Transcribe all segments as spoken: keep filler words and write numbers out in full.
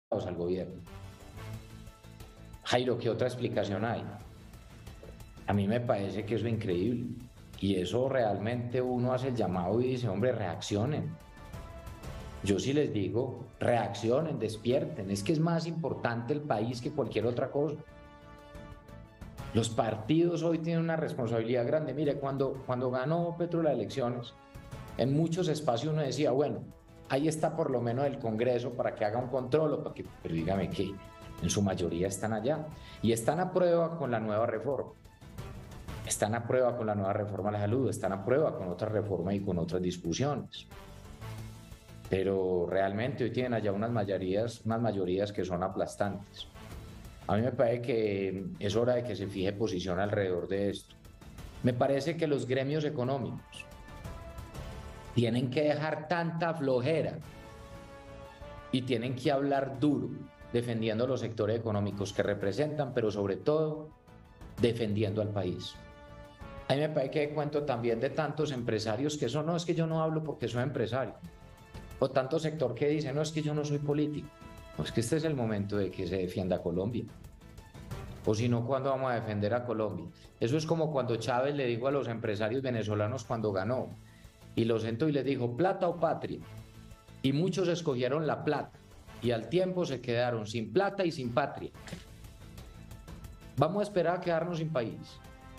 al gobierno. Jairo, ¿qué otra explicación hay? A mí me parece que eso es increíble. Y eso realmente uno hace el llamado y dice, hombre, reaccionen. Yo sí les digo, reaccionen, despierten. Es que es más importante el país que cualquier otra cosa. Los partidos hoy tienen una responsabilidad grande. Mire, cuando, cuando ganó Petro las elecciones, en muchos espacios uno decía, bueno, ahí está por lo menos el Congreso para que haga un control, o para que, pero dígame que en su mayoría están allá y están a prueba con la nueva reforma. Están a prueba con la nueva reforma a la salud, están a prueba con otra reforma y con otras discusiones. Pero realmente hoy tienen allá unas mayorías, unas mayorías que son aplastantes. A mí me parece que es hora de que se fije posición alrededor de esto. Me parece que los gremios económicos tienen que dejar tanta flojera y tienen que hablar duro, defendiendo los sectores económicos que representan, pero sobre todo defendiendo al país. A mí me parece que cuento también de tantos empresarios que son, no, es que yo no hablo porque soy empresario. O tanto sector que dice, no, es que yo no soy político. No, es que este es el momento de que se defienda a Colombia. O si no, ¿cuándo vamos a defender a Colombia? Eso es como cuando Chávez le dijo a los empresarios venezolanos cuando ganó, y los sentó y les dijo, plata o patria. Y muchos escogieron la plata, y al tiempo se quedaron sin plata y sin patria. Vamos a esperar a quedarnos sin país.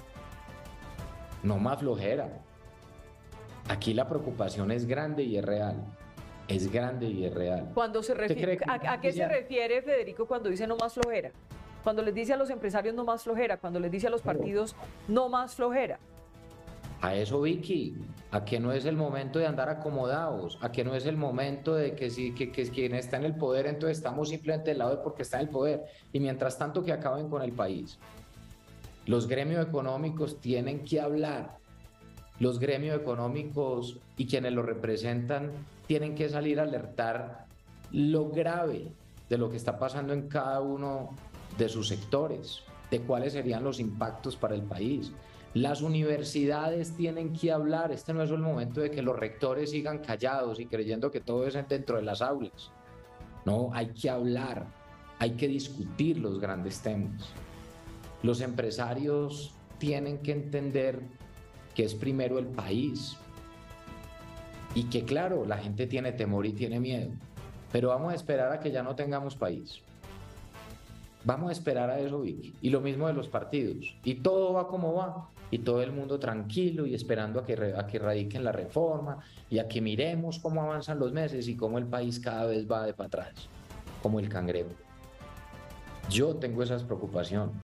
No más flojera. Aquí la preocupación es grande y es real. Es grande y es real. Cuando se refiere, que ¿a, ¿A qué se refiere Federico cuando dice no más flojera? Cuando les dice a los empresarios no más flojera, cuando les dice a los partidos no más flojera. A eso, Vicky, a que no es el momento de andar acomodados, a que no es el momento de que si que, que quien está en el poder, entonces estamos simplemente del lado de porque está en el poder, y mientras tanto que acaben con el país. Los gremios económicos tienen que hablar, los gremios económicos y quienes los representan tienen que salir a alertar lo grave de lo que está pasando en cada uno de sus sectores, de cuáles serían los impactos para el país. Las universidades tienen que hablar. Este no es el momento de que los rectores sigan callados y creyendo que todo es dentro de las aulas. No, hay que hablar, hay que discutir los grandes temas. Los empresarios tienen que entender que es primero el país y que claro, la gente tiene temor y tiene miedo, pero vamos a esperar a que ya no tengamos país. Vamos a esperar a eso, Vicky. Y lo mismo de los partidos. Y todo va como va. Y todo el mundo tranquilo y esperando a que, a que radiquen la reforma y a que miremos cómo avanzan los meses y cómo el país cada vez va de para atrás, como el cangrejo. Yo tengo esas preocupaciones.